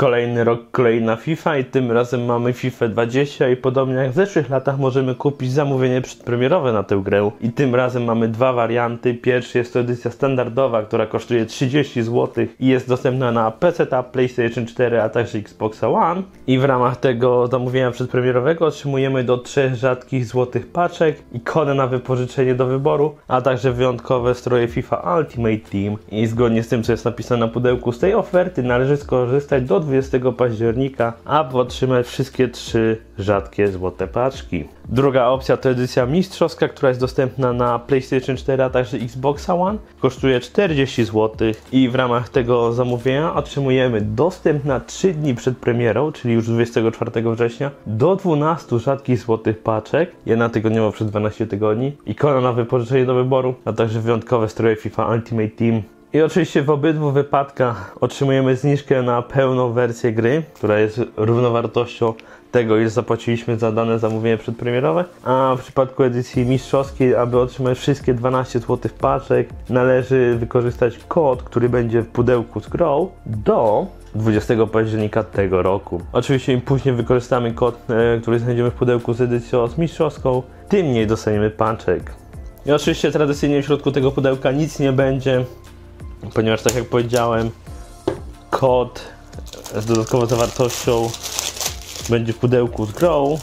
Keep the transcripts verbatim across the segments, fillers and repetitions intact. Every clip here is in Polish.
Kolejny rok, kolejna FIFA i tym razem mamy FIFA dwadzieścia i podobnie jak w zeszłych latach możemy kupić zamówienie przedpremierowe na tę grę. I tym razem mamy dwa warianty. Pierwszy jest to edycja standardowa, która kosztuje trzydzieści złotych i jest dostępna na P C, PlayStation cztery, a także Xbox One. I w ramach tego zamówienia przedpremierowego otrzymujemy do trzech rzadkich złotych paczek, ikonę na wypożyczenie do wyboru, a także wyjątkowe stroje FIFA Ultimate Team. I zgodnie z tym, co jest napisane na pudełku, z tej oferty należy skorzystać do dwudziestego października, aby otrzymać wszystkie trzy rzadkie złote paczki. Druga opcja to edycja mistrzowska, która jest dostępna na PlayStation cztery, a także Xbox One. Kosztuje czterdzieści złotych i w ramach tego zamówienia otrzymujemy dostęp na trzy dni przed premierą, czyli już dwudziestego czwartego września, do dwunastu rzadkich złotych paczek, jedna tygodniowo przez dwanaście tygodni, ikona na wypożyczenie do wyboru, a także wyjątkowe stroje FIFA Ultimate Team. I oczywiście w obydwu wypadkach otrzymujemy zniżkę na pełną wersję gry, która jest równowartością tego, ile zapłaciliśmy za dane zamówienie przedpremierowe, a w przypadku edycji mistrzowskiej, aby otrzymać wszystkie dwanaście złotych paczek, należy wykorzystać kod, który będzie w pudełku z grą do dwudziestego października tego roku. Oczywiście im później wykorzystamy kod, e, który znajdziemy w pudełku z edycją mistrzowską, tym mniej dostaniemy paczek. I oczywiście tradycyjnie w środku tego pudełka nic nie będzie, ponieważ tak jak powiedziałem, kod z dodatkową zawartością będzie w pudełku z grą.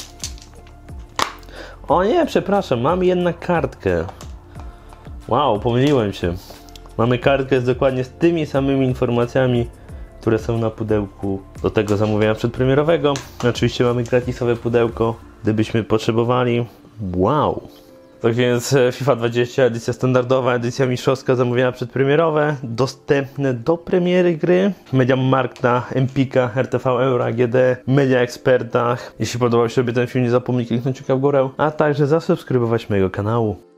O nie, przepraszam, mamy jednak kartkę. Wow, pomyliłem się. Mamy kartkę z dokładnie z tymi samymi informacjami, które są na pudełku do tego zamówienia przedpremierowego. Oczywiście mamy gratisowe pudełko, gdybyśmy potrzebowali. Wow! Tak więc FIFA dwadzieścia, edycja standardowa, edycja mistrzowska, zamówienia przedpremierowe, dostępne do premiery gry w MediaMarkt, Empika, R T V Euro, A G D, Media Expertach. Jeśli podobał się ten film, nie zapomnij kliknąć kciuka w górę, a także zasubskrybować mojego kanału.